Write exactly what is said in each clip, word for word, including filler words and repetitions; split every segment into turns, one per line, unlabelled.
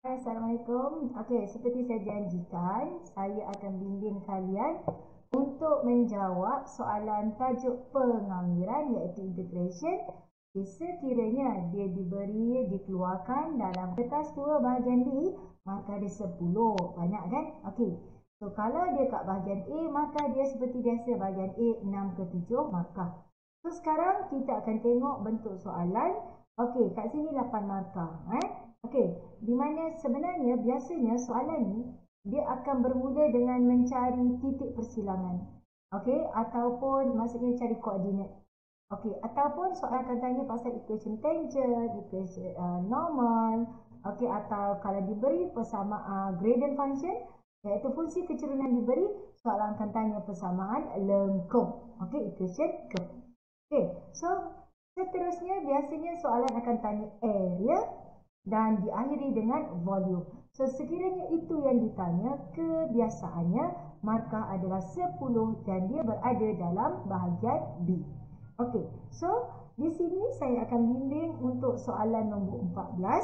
Assalamualaikum. Okey, seperti saya janjikan, saya akan bimbing kalian untuk menjawab soalan tajuk pengamiran iaitu integration. Sekiranya dia diberi, dikeluarkan dalam kertas dua bahagian B, maka dia sepuluh. Banyak kan? Okey. So, kalau dia kat bahagian A, maka dia seperti biasa bahagian A enam ke tujuh markah. So, sekarang kita akan tengok bentuk soalan. Okey, kat sini lapan markah. Eh? Okey, di mana sebenarnya biasanya soalan ni dia akan bermula dengan mencari titik persilangan. Okey, ataupun maksudnya cari koordinat. Okey, ataupun soalan akan tanya pasal equation tangent, equation uh, normal. Okey, atau kalau diberi persamaan uh, gradient function iaitu fungsi kecerunan diberi, soalan akan tanya persamaan lengkung. Okey, equation curve. Okey, so seterusnya biasanya soalan akan tanya area dan diakhiri dengan volume. So, sekiranya itu yang ditanya, kebiasaannya markah adalah sepuluh dan dia berada dalam bahagian B. Okey, so di sini saya akan bimbing untuk soalan nombor empat belas.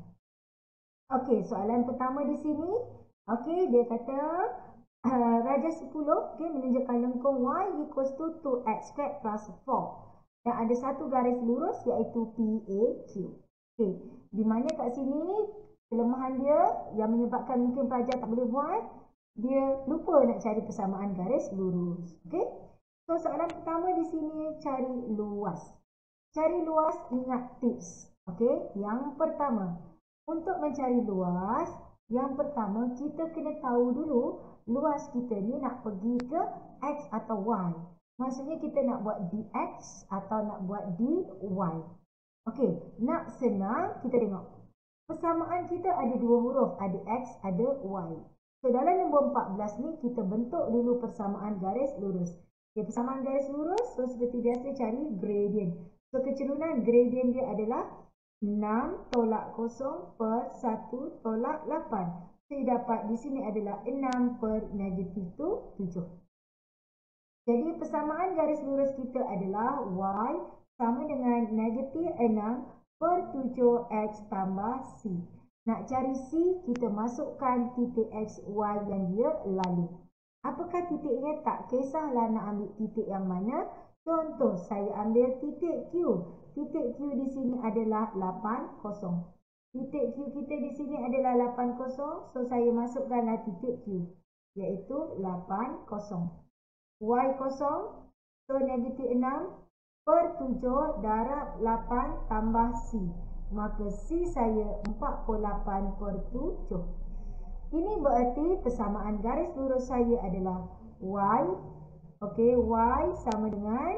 Okey, soalan pertama di sini, okey, dia kata uh, radius sepuluh, okey, menunjukkan lengkung y equals to two x squared plus four. Dan ada satu garis lurus iaitu P A Q. Okey, di mana kat sini kelemahan dia yang menyebabkan mungkin pelajar tak boleh buat, dia lupa nak cari persamaan garis lurus. Okey. So soalan pertama di sini cari luas. Cari luas, ingat tips. Okey, yang pertama, untuk mencari luas, yang pertama kita kena tahu dulu luas kita ni nak pergi ke x atau y. Maksudnya kita nak buat dx atau nak buat dy. Okey, nak senang kita tengok. Persamaan kita ada dua huruf, ada x, ada y. So dalam nombor empat belas ni kita bentuk dulu persamaan garis lurus. Okay, persamaan garis lurus, so seperti biasa cari gradient. So kecerunan gradient dia adalah enam tolak kosong per satu tolak lapan. So dapat di sini adalah enam per negatif tujuh. Jadi persamaan garis lurus kita adalah y sama dengan negatif enam per tujuh x tambah c. Nak cari c, kita masukkan titik x, y yang dia lalu. Apakah titiknya? Tak kisahlah nak ambil titik yang mana. Contoh, saya ambil titik Q. Titik Q di sini adalah lapan kosong. Titik Q kita di sini adalah lapan kosong. So, saya masukkanlah titik Q. Iaitu lapan kosong. Y kosong. So, negatif enam. Per tujuh darab lapan tambah C. Maka C saya empat puluh lapan per tujuh. Ini berarti persamaan garis lurus saya adalah Y. Okey, Y sama dengan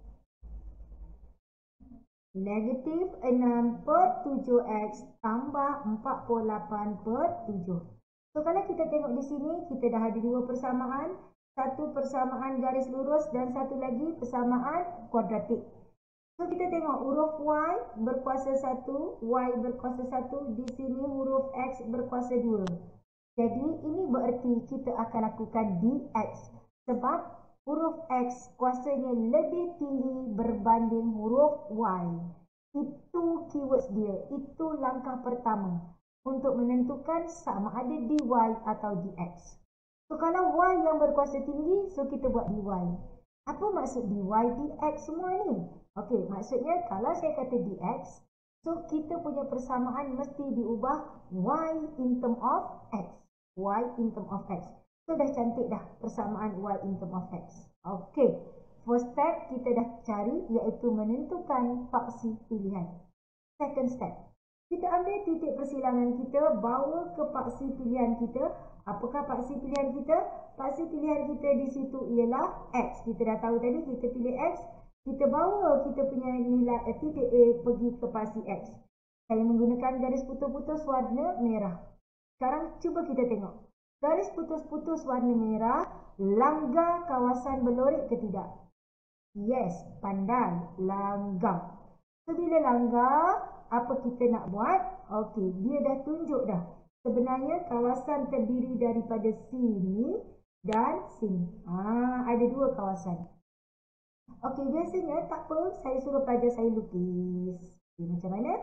negatif enam per tujuh x tambah empat puluh lapan per tujuh. So, kalau kita tengok di sini, kita dah ada dua persamaan. Satu persamaan garis lurus dan satu lagi persamaan kuadratik. So, kita tengok huruf Y berkuasa satu, Y berkuasa satu, di sini huruf X berkuasa dua. Jadi, ini bererti kita akan lakukan dx. Sebab huruf X kuasanya lebih tinggi berbanding huruf Y. Itu keywords dia, itu langkah pertama untuk menentukan sama ada dy atau dx. So, kalau Y yang berkuasa tinggi, so kita buat dy. Apa maksud dy, dx semua ni? Okey, maksudnya kalau saya kata dx, so kita punya persamaan mesti diubah y in term of x. Y in term of x. So, dah cantik dah persamaan y in term of x. Okey, first step kita dah cari iaitu menentukan paksi pilihan. Second step, kita ambil titik persilangan kita, bawa ke paksi pilihan kita. Apakah paksi pilihan kita? Paksi pilihan kita di situ ialah X. Kita dah tahu tadi kita pilih X. Kita bawa kita punya nilai eh, titik A pergi ke paksi X. Saya menggunakan garis putus-putus warna merah. Sekarang cuba kita tengok. Garis putus-putus warna merah langgar kawasan berlorik ke tidak? Yes, pandai. Langgar. So, bila langgar, apa kita nak buat? Okey, dia dah tunjuk dah. Sebenarnya kawasan terdiri daripada sini dan sini. Ah, ada dua kawasan. Okey, biasanya tak apa, saya suruh pelajar saya lukis. Okay, macam mana?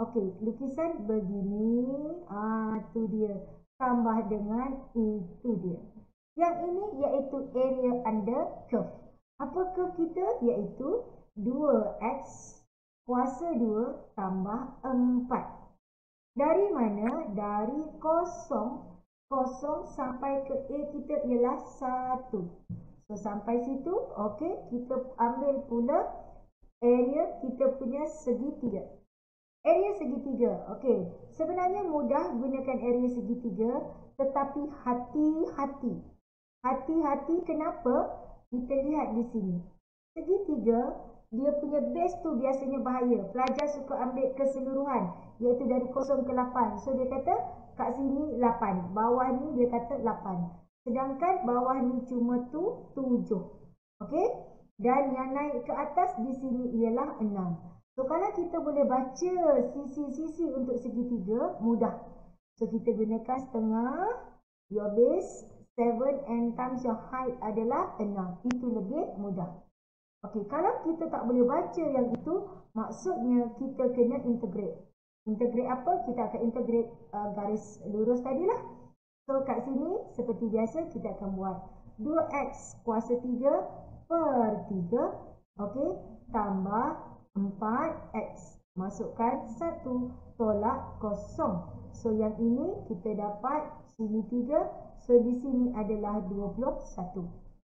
Okey, lukisan begini, ah tu dia. Tambah dengan itu dia. Yang ini iaitu area under curve. Apa curve kita? Iaitu dua x kuasa dua tambah empat. Dari mana? Dari kosong. Kosong sampai ke A kita ialah satu. So, sampai situ, okey, kita ambil pula area kita punya segitiga. Area segitiga, okey. Sebenarnya mudah gunakan area segitiga, tetapi hati-hati. Hati-hati kenapa? Kita lihat di sini. Segitiga, dia punya base tu biasanya bahaya. Pelajar suka ambil keseluruhan, iaitu dari kosong ke lapan. So, dia kata kat sini lapan. Bawah ni dia kata lapan. Sedangkan bawah ni cuma tu tujuh. Okey? Dan yang naik ke atas di sini ialah enam. So, kalau kita boleh baca sisi-sisi untuk segitiga, mudah. So, kita gunakan setengah. Your base seven and times your height adalah enam. Itu lebih mudah. Okey, kalau kita tak boleh baca yang itu, maksudnya kita kena integrate. Integrate apa? Kita akan integrate uh, garis lurus tadilah. So, kat sini seperti biasa kita akan buat dua x kuasa tiga per tiga. Okey, tambah empat x. Masukkan satu, tolak kosong. So, yang ini kita dapat sini tiga. So, di sini adalah dua puluh satu.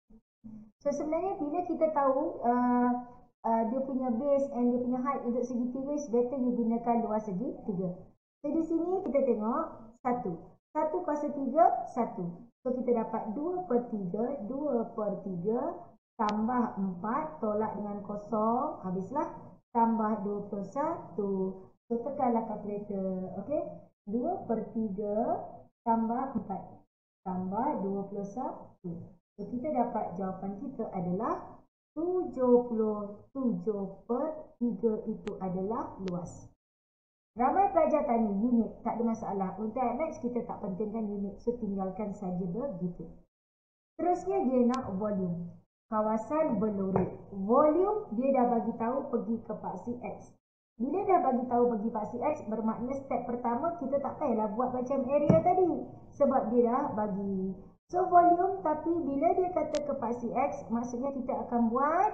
So, sebenarnya bila kita tahu uh, uh, dia punya base and dia punya height untuk segitiga, it's better you gunakan luas segitiga. So, di sini kita tengok satu. satu kuasa tiga, satu. So, kita dapat dua per tiga. dua per tiga tambah empat, tolak dengan kosong. Habislah. Tambah dua puluh satu. So, tekanlah kalkulator. Okey. dua per tiga tambah empat. Tambah dua puluh satu. So, kita dapat jawapan kita adalah tujuh puluh tujuh per tiga itu adalah luas. Ramai pelajar tanya unit, tak ada masalah. Untuk maths kita tak pentingkan unit, so tinggalkan saja begitu. Terusnya dia nak volume. Kawasan berlorot. Volume dia dah bagi tahu pergi ke paksi X. Bila dah bagi tahu pergi paksi X, bermakna step pertama kita tak payahlah buat macam area tadi. Sebab dia dah bagi. So, volume, tapi bila dia kata ke paksi X, maksudnya kita akan buat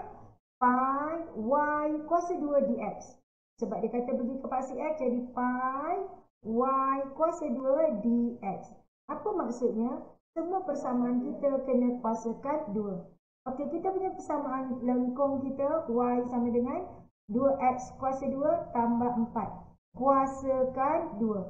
pi y kuasa dua dx. Sebab dia kata pergi ke paksi X, jadi pi y kuasa dua dx. Apa maksudnya? Semua persamaan kita kena kuasakan dua. Okey, kita punya persamaan lengkung kita, y sama dengan dua x kuasa dua tambah empat. Kuasakan dua.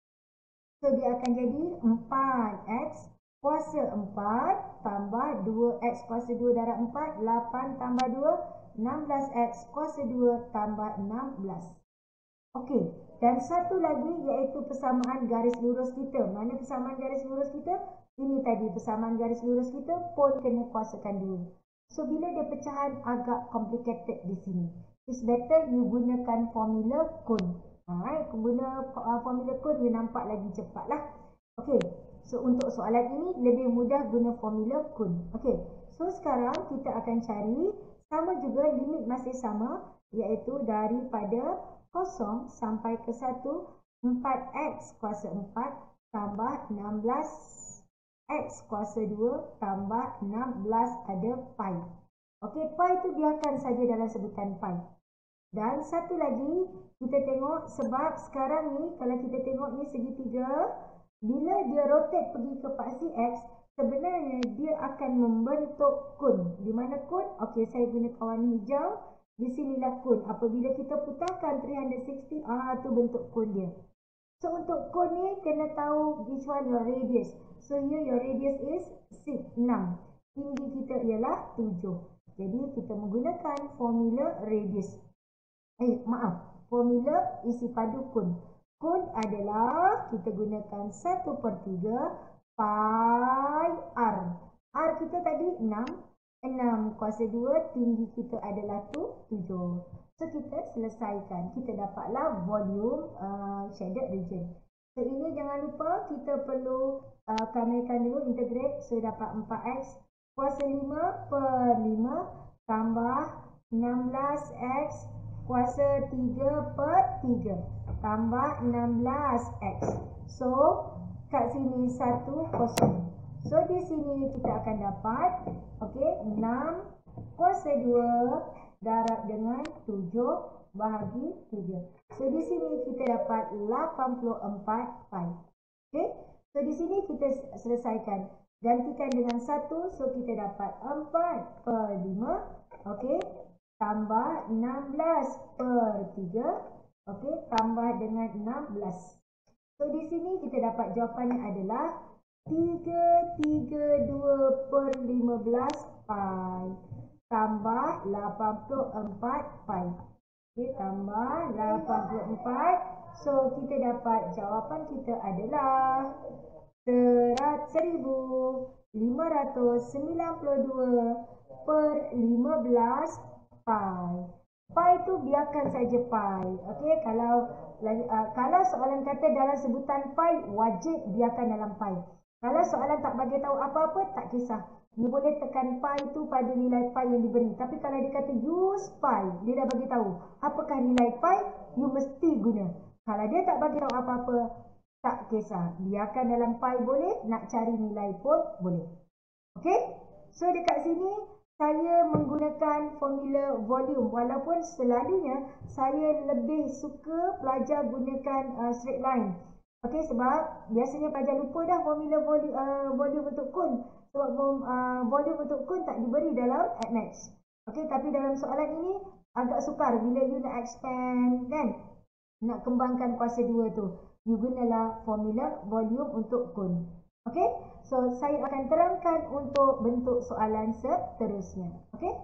So, dia akan jadi empat x kuasa empat tambah dua x kuasa dua darab empat, lapan tambah dua, enam belas x kuasa dua tambah enam belas. Okey, dan satu lagi iaitu persamaan garis lurus kita. Mana persamaan garis lurus kita? Ini tadi persamaan garis lurus kita pun kena kuasakan dua. So, bila dia pecahan agak complicated di sini. It's better you gunakan formula cone. Alright, guna uh, formula cone, you nampak lagi cepatlah. Okey. So, untuk soalan ini lebih mudah guna formula cone. Okey. So, sekarang kita akan cari sama juga limit masih sama, iaitu daripada kosong sampai ke satu, empat x kuasa empat tambah enam belas x kuasa dua tambah enam belas ada pi. Okey, pi itu biarkan saja dalam sebutan pi. Dan satu lagi, kita tengok sebab sekarang ni, kalau kita tengok ni segitiga, bila dia rotate pergi ke paksi X, sebenarnya dia akan membentuk cone. Di mana cone? Okey, saya guna warna hijau. Di sinilah cone. Apabila kita putarkan tiga ratus enam puluh, ah tu bentuk cone dia. So, untuk cone ni, kena tahu which one your radius. So, here your radius is enam. Tinggi kita ialah tujuh. Jadi, kita menggunakan formula radius. Eh, maaf. Formula isi padu cone. Cone adalah kita gunakan satu per tiga pi r. R kita tadi enam. enam kuasa dua, tinggi kita adalah tujuh. So, kita selesaikan. Kita dapatlah volume uh, shaded region. So, ini jangan lupa kita perlu uh, kamikan dulu, integrate. So, dapat empat x kuasa lima per lima tambah enam belas x kuasa tiga per tiga tambah enam belas X. So, kat sini satu kosong. So, di sini kita akan dapat okey, enam kuasa dua darab dengan tujuh bahagi tiga. So, di sini kita dapat lapan puluh empat pi. Okey. So, di sini kita selesaikan. Gantikan dengan satu. So, kita dapat empat per lima. Okey. Tambah enam belas per tiga. Okey. Tambah dengan enam belas. So, di sini kita dapat jawapannya adalah tiga ratus tiga puluh dua per lima belas pi. Tambah lapan puluh empat pi. Okey. Tambah lapan puluh empat. So, kita dapat jawapan kita adalah seribu lima ratus sembilan puluh dua per lima belas pi. Pi itu biarkan saja pi. Okey, kalau uh, kalau soalan kata dalam sebutan pi, wajib biarkan dalam pi. Kalau soalan tak bagi tahu apa-apa, tak kisah. You boleh tekan pi itu pada nilai pi yang diberi. Tapi kalau dia kata use pi, dia dah bagi tahu apakah nilai pi, you mesti guna. Kalau dia tak bagi tahu apa-apa, tak kisah. Biarkan dalam pi boleh, nak cari nilai pun boleh. Okey? So, dekat sini, saya menggunakan formula volume. Walaupun selalunya, saya lebih suka pelajar gunakan uh, straight line. Okey, sebab biasanya pelajar lupa dah formula volume, uh, volume untuk kun. Sebab uh, volume untuk kun tak diberi dalam Admax. Okey, tapi dalam soalan ini, agak sukar bila you nak expand, kan? Nak kembangkan kuasa dua tu. You gunalah formula volume untuk kun. Okey? So, saya akan terangkan untuk bentuk soalan seterusnya. Okey?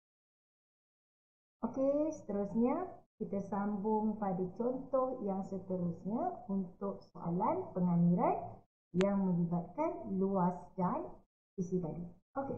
Okey, seterusnya kita sambung pada contoh yang seterusnya untuk soalan pengamiran yang melibatkan luas dan isi padu. Okey.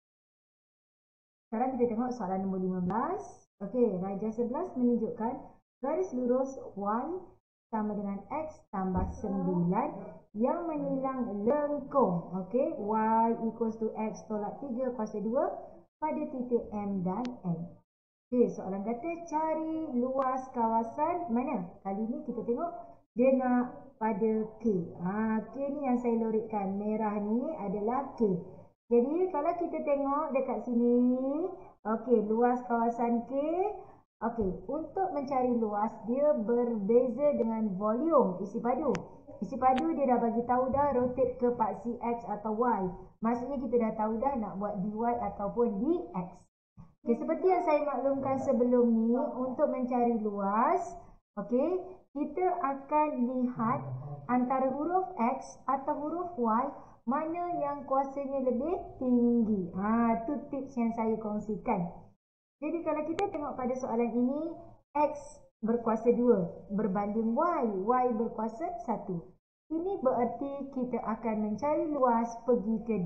Sekarang kita tengok soalan nombor lima belas. Okey, rajah sebelas menunjukkan garis lurus Y sama dengan X tambah sembilan yang menyilang lengkung. Okey, Y equals to X tolak tiga kuasa dua pada titik M dan N. Okey, soalan kata cari luas kawasan mana? Kali ni kita tengok dia nak pada K. Ha, K ni yang saya lorikkan. Merah ni adalah K. Jadi, kalau kita tengok dekat sini, okey, luas kawasan K. Okey, untuk mencari luas, dia berbeza dengan volume, isi padu. Isi padu dia dah bagi tahu dah rotate ke paksi X atau Y. Maksudnya kita dah tahu dah nak buat dy ataupun dx. Okey, seperti yang saya maklumkan sebelum ni, untuk mencari luas, okey, kita akan lihat antara huruf X atau huruf Y, mana yang kuasanya lebih tinggi. Ha, tu tips yang saya kongsikan. Jadi kalau kita tengok pada soalan ini, X berkuasa dua berbanding Y, Y berkuasa satu. Ini bererti kita akan mencari luas pergi ke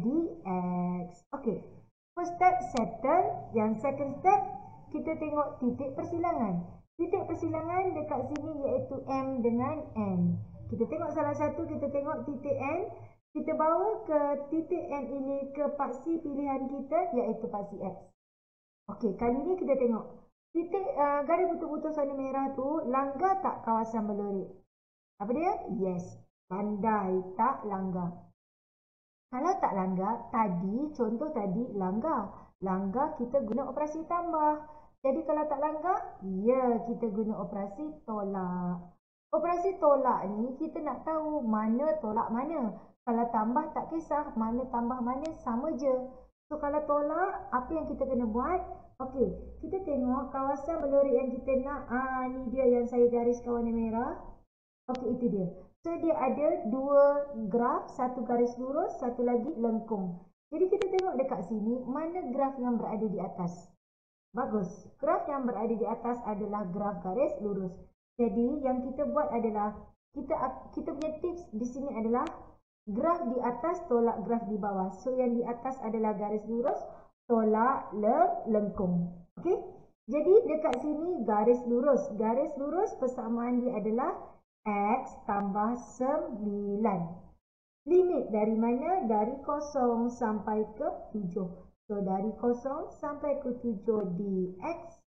dx. Okey, first step settle. Yang second step, kita tengok titik persilangan. Titik persilangan dekat sini iaitu M dengan N. Kita tengok salah satu, kita tengok titik N. Kita bawa ke titik N ini ke paksi pilihan kita iaitu paksi X. Okey, kali ni kita tengok. Titik uh, garis putus-putus warna merah tu langgar tak kawasan berlorik? Apa dia? Yes. Pandai tak langgar. Kalau tak langgar, tadi, contoh tadi langgar. Langgar kita guna operasi tambah. Jadi kalau tak langgar, ya kita guna operasi tolak. Operasi tolak ni kita nak tahu mana tolak mana. Kalau tambah tak kisah, mana tambah mana sama je. So, kalau tolak, apa yang kita kena buat? Okey, kita tengok kawasan berlorik yang kita nak. Ah, ni dia yang saya gariskan warna merah. Okey, itu dia. So, dia ada dua graf, satu garis lurus, satu lagi lengkung. Jadi, kita tengok dekat sini, mana graf yang berada di atas. Bagus. Graf yang berada di atas adalah graf garis lurus. Jadi, yang kita buat adalah, kita kita punya tips di sini adalah graf di atas tolak graf di bawah. So, yang di atas adalah garis lurus, tolak le lengkung. Okey? Jadi, dekat sini garis lurus. Garis lurus persamaan dia adalah X tambah sembilan. Limit dari mana? Dari kosong sampai ke tujuh. So, dari kosong sampai ke tujuh dx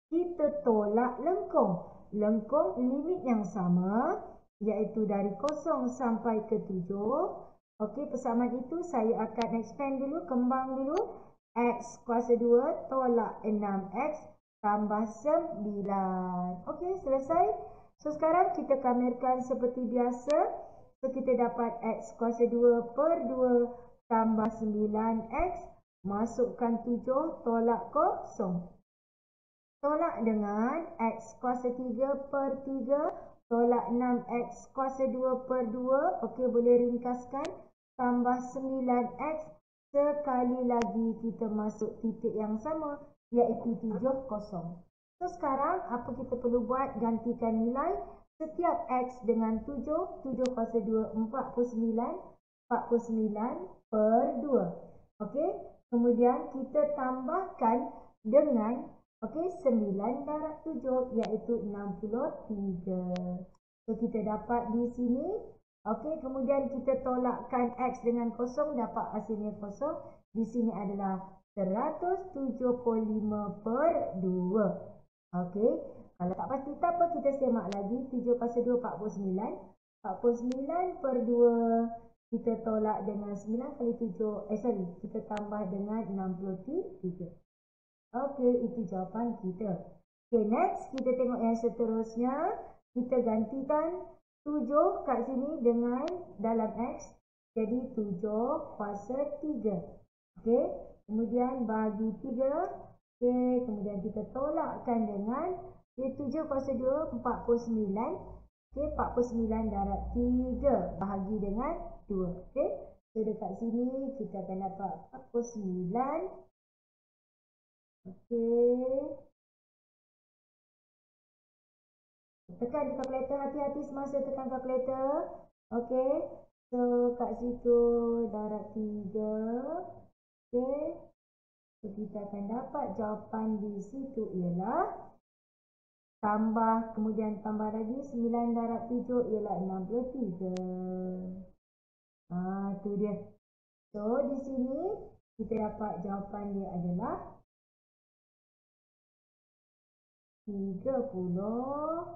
kita tolak lengkung. Lengkung limit yang sama, iaitu dari kosong sampai ke tujuh. Okey, persamaan itu saya akan expand dulu, kembang dulu. X kuasa dua tolak enam X tambah sembilan. Okey, selesai. So, sekarang kita kamirkan seperti biasa. So, kita dapat X kuasa dua per dua tambah sembilan X. Masukkan tujuh, tolak kosong. Tolak dengan X kuasa tiga per tiga, tolak enam X kuasa dua per dua. Okey, boleh ringkaskan. Tambah sembilan X. Sekali lagi kita masuk titik yang sama, iaitu tujuh kosong. So, sekarang apa kita perlu buat? Gantikan nilai. Setiap X dengan tujuh. tujuh kuasa dua, empat puluh sembilan. empat puluh sembilan per dua. Okey, kemudian kita tambahkan dengan okey, sembilan darab tujuh iaitu enam puluh tiga. So, kita dapat di sini. Okey, kemudian kita tolakkan X dengan kosong, dapat hasilnya kosong. Di sini adalah seratus tujuh puluh lima per dua. Okey, kalau tak pasti tak apa, kita semak lagi. tujuh kuasa dua, empat puluh sembilan. empat puluh sembilan per dua. Kita tolak dengan sembilan kali tujuh. Eh, sorry. Kita tambah dengan enam puluh tiga. Okey, itu jawapan kita. Okey, next kita tengok yang seterusnya. Kita gantikan tujuh kat sini dengan dalam X. Jadi tujuh kuasa tiga. Okey, kemudian bagi tiga. Okey, kemudian kita tolakkan dengan okay, tujuh kuasa dua, empat puluh sembilan. Okey, empat puluh sembilan darab tiga bahagi dengan dua. Okey, so dekat sini kita akan dapat empat puluh sembilan. Okey. Tekan di kalkulator, hati-hati semasa tekan kalkulator. Okey. So, kat situ darab tiga. Okey. So, kita akan dapat jawapan di situ ialah tambah, kemudian tambah lagi sembilan darab tujuh ialah enam puluh tiga. Ah, tu dia. So, di sini kita dapat jawapan dia adalah tiga puluh.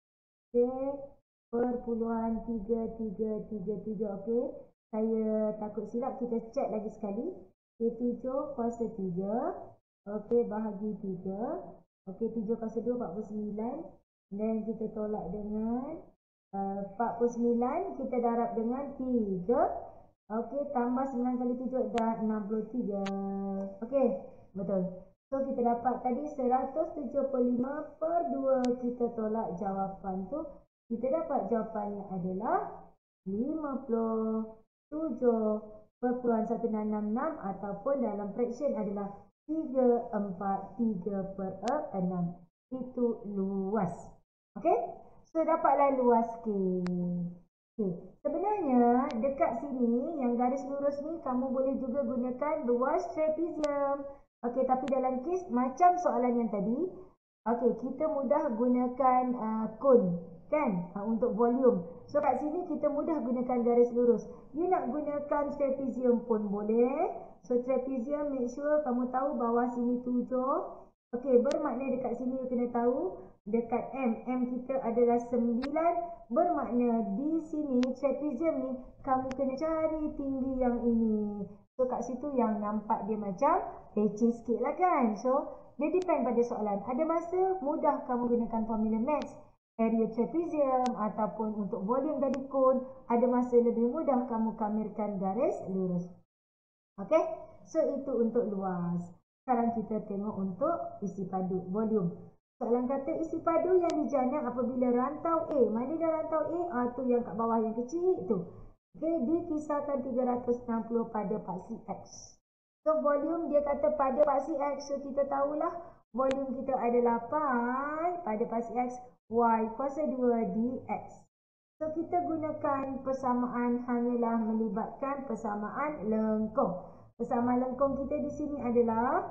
Okey, perpuluhan tiga tiga tiga tiga. Okey, saya takut silap, kita cek lagi sekali. Okey, tujuh kuasa tiga. Okey, bahagi tiga. Okey, tujuh kuasa dua, empat puluh sembilan. Dan kita tolak dengan uh, empat puluh sembilan. Kita darab dengan tiga. Okey, tambah sembilan kali tujuh dah enam puluh tiga. Okey, betul. So, kita dapat tadi seratus tujuh puluh lima per dua. Kita tolak jawapan tu. Kita dapat jawapannya adalah lima puluh tujuh perpuluhan satu enam enam ataupun dalam fraction adalah tiga empat tiga per enam. Itu luas. Okey? So, dapatlah luas K. Okay. Sebenarnya dekat sini yang garis lurus ni kamu boleh juga gunakan luas trapezium. Okey, tapi dalam kes macam soalan yang tadi, okey, kita mudah gunakan uh, cone, kan? Uh, untuk volume. So, kat sini kita mudah gunakan garis lurus. You nak gunakan trapezium pun boleh. So, trapezium make sure kamu tahu bawah sini tujuh. Okey, bermakna dekat sini you kena tahu dekat M, M kita adalah sembilan. Bermakna di sini trapezium ni kamu kena cari tinggi yang ini. So, kat situ yang nampak dia macam leceh sikit lah, kan? So, dia depend pada soalan. Ada masa mudah kamu gunakan formula max, area trapezium ataupun untuk volume dari cone. Ada masa lebih mudah kamu kamirkan garis lurus. Okey? So, itu untuk luas. Sekarang kita tengok untuk isi padu, volume. Soalan kata isi padu yang dijana apabila rantau A. Mana dia rantau A? Ah, tu yang kat bawah yang kecil tu. Okey, dikisarkan tiga ratus enam puluh pada paksi X. So, volume dia kata pada paksi X. So, kita tahulah volume kita adalah pi pada paksi X. Y kuasa dua dx. So, kita gunakan persamaan hanyalah melibatkan persamaan lengkung. Persamaan lengkung kita di sini adalah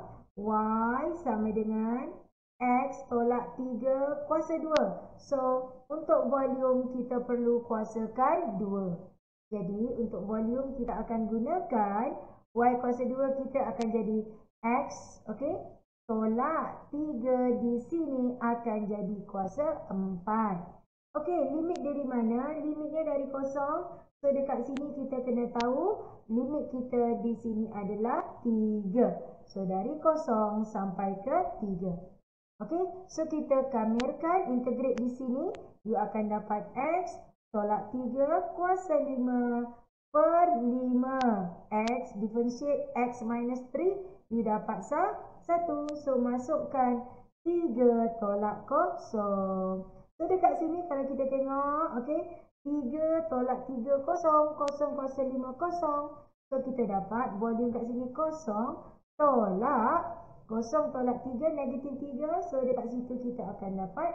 Y sama dengan X tolak tiga kuasa dua. So, untuk volume kita perlu kuasakan dua. Jadi, untuk volume kita akan gunakan Y kuasa dua, kita akan jadi X, okey? tolak tiga di sini akan jadi kuasa empat. Okey, limit dari mana? Limitnya dari kosong. So, dekat sini kita kena tahu limit kita di sini adalah tiga. So, dari kosong sampai ke tiga. Okey, so kita kamirkan integrate di sini. You akan dapat X tolak tiga kuasa lima per lima. X differentiate X minus tiga. You dapat satu. So, masukkan tiga tolak kosong. So, dekat sini kalau kita tengok, okay, tiga tolak tiga kosong. Kosong kuasa lima kosong. So, kita dapat volume kat sini kosong tolak. Kosong tolak tiga, negatif tiga. So, dekat situ kita akan dapat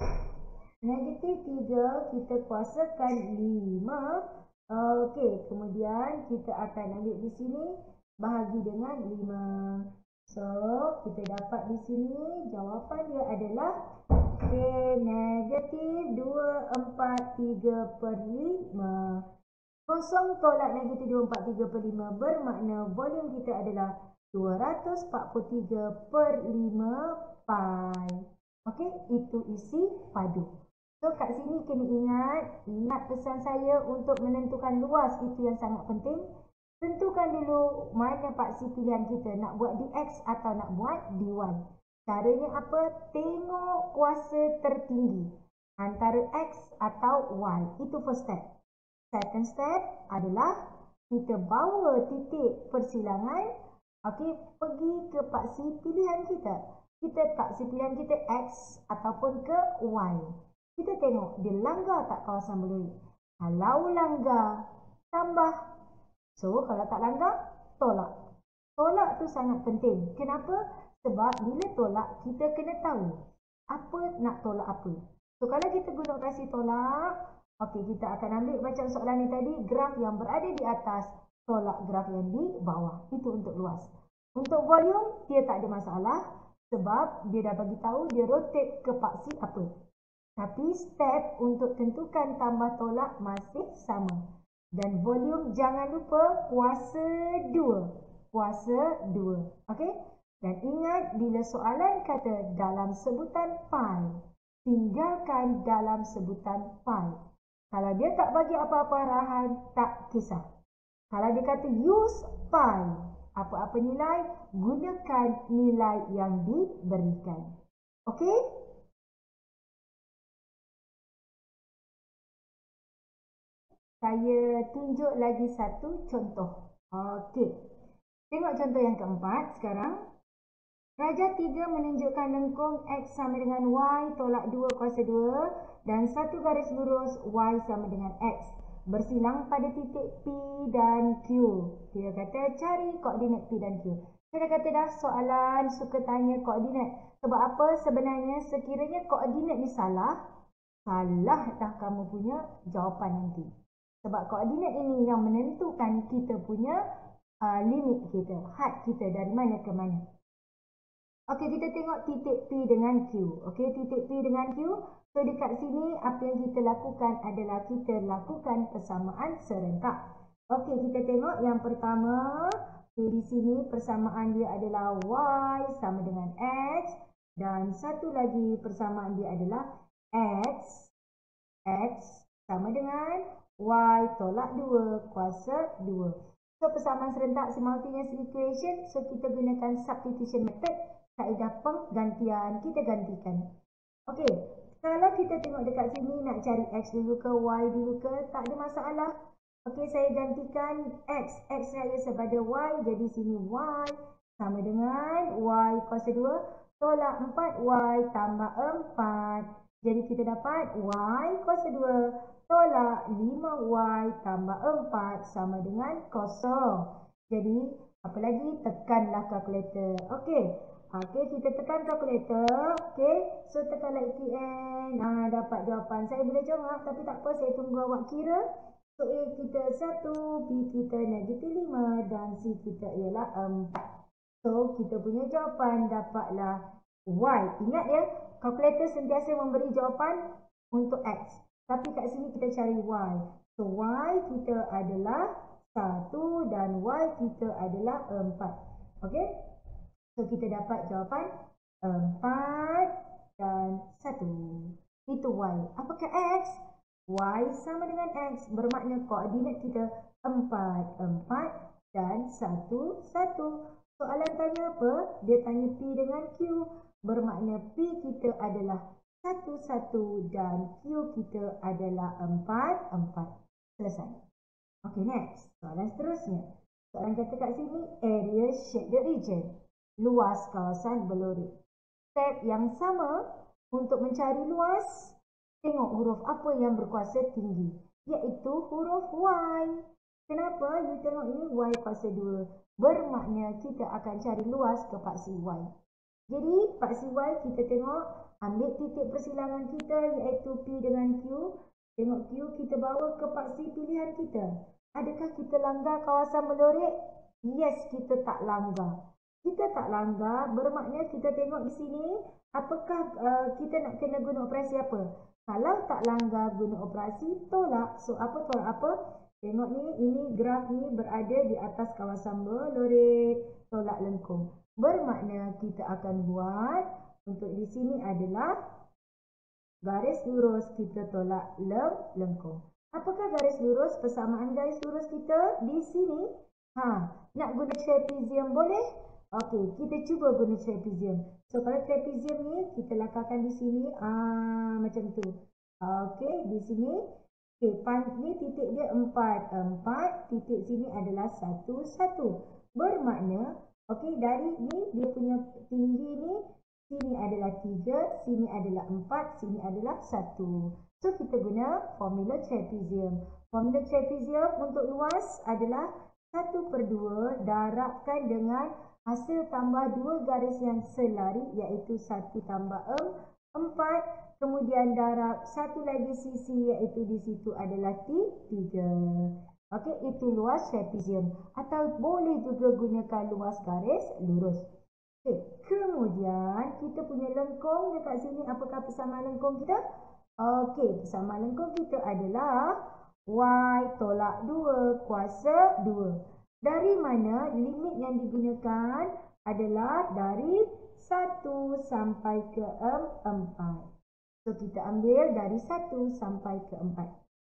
negatif tiga. Kita kuasakan lima. Okey, kemudian kita akan ambil di sini bahagi dengan lima. So, kita dapat di sini jawapan dia adalah okay, negatif dua empat tiga per lima. Kosong tolak negatif dua empat tiga per lima bermakna volume kita adalah dua ratus empat puluh tiga per lima pi. Okey, itu isi padu. So, kat sini kena ingat, ingat pesan saya untuk menentukan luas, itu yang sangat penting. Tentukan dulu mana paksi pilihan kita, nak buat di X atau nak buat di Y. Caranya apa? Tengok kuasa tertinggi antara X atau Y. Itu first step. Second step adalah kita bawa titik persilangan, okey, pergi ke paksi pilihan kita. Kita paksi pilihan kita X ataupun ke Y. Kita tengok dia langgar tak kawasan berlori. Kalau langgar, tambah. So, kalau tak langgar, tolak. Tolak tu sangat penting. Kenapa? Sebab bila tolak, kita kena tahu apa nak tolak apa. So, kalau kita guna operasi tolak, okey, kita akan ambil macam soalan ni tadi, graf yang berada di atas, tolak graf yang di bawah. Itu untuk luas. Untuk volume, dia tak ada masalah. Sebab dia dah bagi tahu dia rotate ke paksi apa. Tapi step untuk tentukan tambah tolak masih sama. Dan volume jangan lupa kuasa dua. Kuasa dua. Okey? Dan ingat bila soalan kata dalam sebutan pi, tinggalkan dalam sebutan pi. Kalau dia tak bagi apa-apa arahan, tak kisah. Kalau dia kata use pi, apa-apa nilai, gunakan nilai yang diberikan. Okey? Saya tunjuk lagi satu contoh. Okey. Tengok contoh yang keempat sekarang. Raja tiga menunjukkan lengkung X sama dengan Y tolak dua kuasa dua dan satu garis lurus Y sama dengan X. Bersilang pada titik P dan Q. Dia kata cari koordinat P dan Q. Saya kata dah soalan suka tanya koordinat. Sebab apa? Sebenarnya sekiranya koordinat ni salah, salah dah kamu punya jawapan nanti. Sebab koordinat ini yang menentukan kita punya uh, limit kita, had kita dari mana ke mana. Okey, kita tengok titik P dengan Q. Okey, titik P dengan Q. So, dekat sini apa yang kita lakukan adalah kita lakukan persamaan serentak. Okey, kita tengok yang pertama. P di sini persamaan dia adalah Y sama dengan X. Dan satu lagi persamaan dia adalah X. X sama dengan Y tolak dua kuasa dua. So, persamaan serentak simultaneous equation. So, kita gunakan substitution method. Kaedah penggantian, kita gantikan. Okey, kalau kita tengok dekat sini nak cari X dulu ke Y dulu ke, tak ada masalah. Okey, saya gantikan X. X saya sepada Y, jadi sini Y sama dengan Y kuasa dua tolak empat Y tambah empat. Jadi kita dapat Y kuasa dua tolak lima Y tambah empat sama dengan kosong. Jadi, apa lagi? Tekanlah kalkulator. Okey. Okey, kita tekan kalkulator. Okey. So, tekanlah A T M. Ha, dapat jawapan. Saya boleh jawab tapi tak apa. Saya tunggu awak kira. So, A kita satu, B kita negatif lima dan C kita ialah empat. So, kita punya jawapan dapatlah Y. Ingat ya, kalkulator sentiasa memberi jawapan untuk X. Tapi kat sini kita cari Y. So, Y kita adalah satu dan Y kita adalah empat. Okey? So, kita dapat jawapan empat dan satu. Itu Y. Apakah X? Y sama dengan X. Bermakna koordinat kita empat, empat dan satu, satu. Soalan tanya apa? Dia tanya P dengan Q. Bermakna P kita adalah satu, satu dan Q kita adalah empat, empat. Selesai. Okay, next. Soalan seterusnya. Soalan kata kat sini, area shaded region. Luas kawasan berlorik. Step yang sama untuk mencari luas, tengok huruf apa yang berkuasa tinggi, iaitu huruf Y. Kenapa? You tengok ini Y kuasa dua. Bermakna kita akan cari luas ke paksi Y. Jadi, paksi Y kita tengok, ambil titik persilangan kita iaitu P dengan Q. Tengok Q kita bawa ke paksi pilihan kita. Adakah kita langgar kawasan berlorik? Yes, kita tak langgar. Kita tak langgar bermakna kita tengok di sini apakah uh, kita nak kena guna operasi apa. Kalau tak langgar guna operasi tolak. So apa tolak apa? Tengok ni, ini graf ni berada di atas kawasan berlorik, tolak lengkung. Bermakna kita akan buat untuk di sini adalah garis lurus kita tolak leng lengkung. Apakah garis lurus? Persamaan garis lurus kita di sini. Ha, nak guna trapezium boleh? Okey, kita cuba guna trapezium. So, kalau trapezium ni, kita lakarkan di sini. Ah, macam tu. Okey, di sini. Okey, ni titik dia empat. empat, titik sini adalah satu, satu. Bermakna, okey, dari ni, dia punya tinggi ni, sini adalah tiga, sini adalah empat, sini adalah satu. So, kita guna formula trapezium. Formula trapezium untuk luas adalah satu per dua darabkan dengan hasil tambah dua garis yang selari iaitu satu tambah empat. Kemudian darab satu lagi sisi iaitu di situ adalah tiga. Okey, itu luas trapezium. Atau boleh juga gunakan luas garis lurus. Okay. Kemudian kita punya lengkung dekat sini. Apakah persamaan lengkung kita? Okey, persamaan lengkung kita adalah Y tolak dua kuasa dua. Dari mana limit yang digunakan adalah dari satu sampai ke empat. So, kita ambil dari satu sampai ke empat.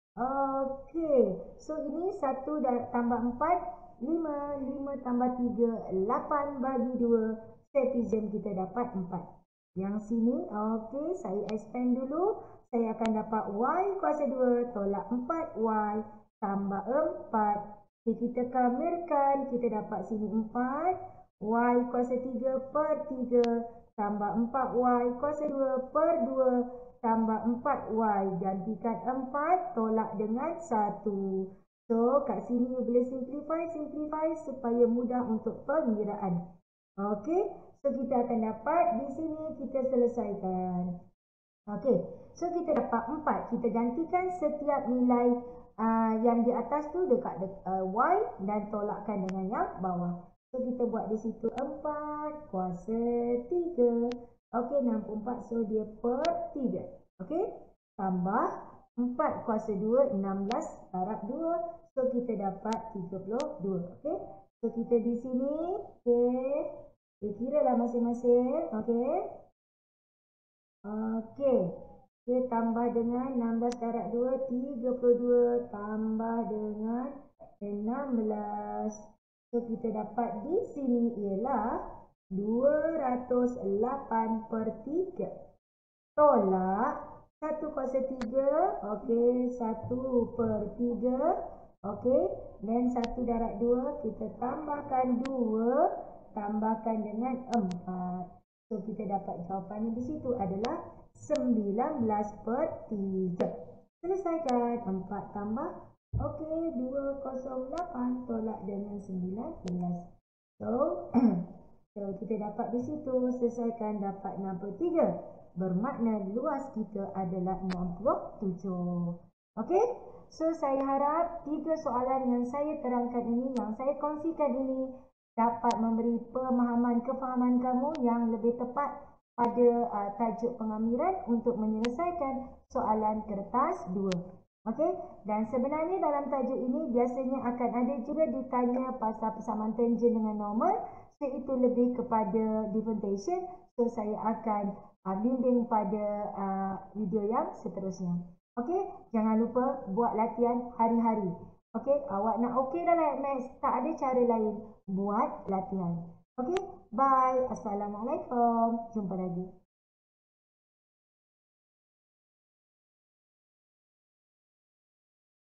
Okey, so ini satu tambah empat, lima, lima tambah tiga, lapan bagi dua. Trapezium kita dapat empat. Yang sini, okey, saya expand dulu. Saya akan dapat Y kuasa dua tolak empat Y tambah empat. Okay, kita kamirkan, kita dapat sini empat. Y kuasa tiga per tiga tambah empat Y kuasa dua per dua tambah empat Y. Gantikan empat tolak dengan satu. So, kat sini boleh simplify, simplify supaya mudah untuk pengiraan. Okey, so kita akan dapat di sini kita selesaikan. Okey, so kita dapat empat. Kita gantikan setiap nilai uh, yang di atas tu dekat uh, Y dan tolakkan dengan yang bawah. So kita buat di situ empat kuasa tiga. Okey, enam puluh empat, so dia per tiga. Okey, tambah empat kuasa dua, enam belas darab dua. So kita dapat tiga puluh dua. Okey, so kita di sini. Okey, kita kira lah masing-masing. Okey. Okey, okay, tambah dengan enam belas darab dua, tiga puluh dua tambah dengan enam belas. So, kita dapat di sini ialah dua ratus lapan per tiga. Tolak satu kuasa tiga, okey, satu per tiga, okey. Dan satu darab dua, kita tambahkan dua, tambahkan dengan empat. So, kita dapat jawapannya di situ adalah sembilan belas per tiga. Selesaikan. empat tambah. Okey, dua kosong lapan tolak dengan sembilan belas. So, so, kita dapat di situ. Selesaikan dapat enam puluh tiga. Bermakna luas kita adalah enam puluh tujuh. Okey? So, saya harap tiga soalan yang saya terangkan ini, yang saya kongsikan ini, dapat memberi pemahaman, kefahaman kamu yang lebih tepat pada uh, tajuk pengamiran untuk menyelesaikan soalan kertas dua. Okey, dan sebenarnya dalam tajuk ini biasanya akan ada juga ditanya pasal persamaan tangent dengan normal. So itu lebih kepada differentiation. So saya akan uh, bimbing pada uh, video yang seterusnya. Okey, jangan lupa buat latihan hari-hari. Okey, awak nak okey dalam Maths, tak ada cara lain, buat latihan. Okey, bye. Assalamualaikum. Jumpa lagi.